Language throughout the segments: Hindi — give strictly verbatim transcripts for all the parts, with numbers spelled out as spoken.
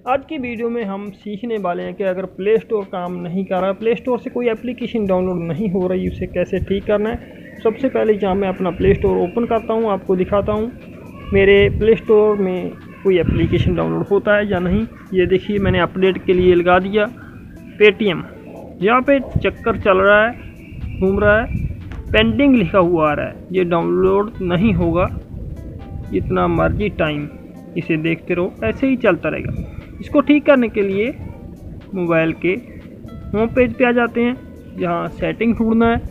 आज की वीडियो में हम सीखने वाले हैं कि अगर प्ले स्टोर काम नहीं कर रहा, प्ले स्टोर से कोई एप्लीकेशन डाउनलोड नहीं हो रही, उसे कैसे ठीक करना है। सबसे पहले जहाँ मैं अपना प्ले स्टोर ओपन करता हूँ, आपको दिखाता हूँ मेरे प्ले स्टोर में कोई एप्लीकेशन डाउनलोड होता है या नहीं। ये देखिए, मैंने अपडेट के लिए लगा दिया पेटीएम। यहाँ पे चक्कर चल रहा है, घूम रहा है, पेंडिंग लिखा हुआ आ रहा है, ये डाउनलोड नहीं होगा। इतना मर्जी टाइम इसे देखते रहो, ऐसे ही चलता रहेगा। इसको ठीक करने के लिए मोबाइल के होम पेज पे आ जाते हैं, जहाँ सेटिंग ढूंढना है।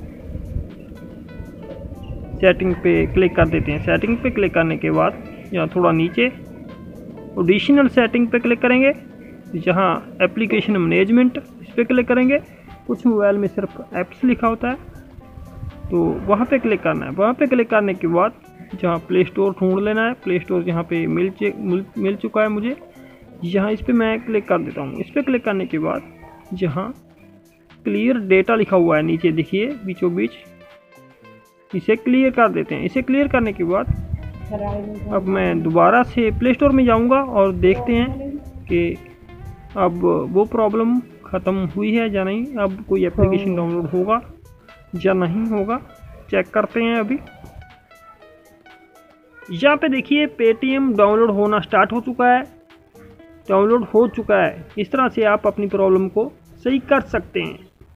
सेटिंग पे क्लिक कर देते हैं। सेटिंग पे क्लिक करने के बाद यहाँ थोड़ा नीचे एडिशनल सेटिंग पे क्लिक करेंगे, जहाँ एप्लीकेशन मैनेजमेंट, इस पर क्लिक करेंगे। कुछ मोबाइल में सिर्फ ऐप्स लिखा होता है, तो वहाँ पे क्लिक करना है। वहाँ पे क्लिक करने के बाद जहाँ प्ले स्टोर ढूंढ लेना है। प्ले स्टोर यहाँ पे मिल मिल, मिल चुका है मुझे, यहाँ इस पर मैं क्लिक कर देता हूँ। इस पर क्लिक करने के बाद जहाँ क्लियर डेटा लिखा हुआ है नीचे, देखिए बीचों बीच, इसे क्लियर कर देते हैं। इसे क्लियर करने के बाद अब मैं दोबारा से प्ले स्टोर में जाऊँगा और देखते हैं कि अब वो प्रॉब्लम ख़त्म हुई है या नहीं, अब कोई एप्लीकेशन डाउनलोड होगा या नहीं होगा, चेक करते हैं। अभी यहाँ पे देखिए पेटीएम डाउनलोड होना स्टार्ट हो चुका है, डाउनलोड हो चुका है। इस तरह से आप अपनी प्रॉब्लम को सही कर सकते हैं।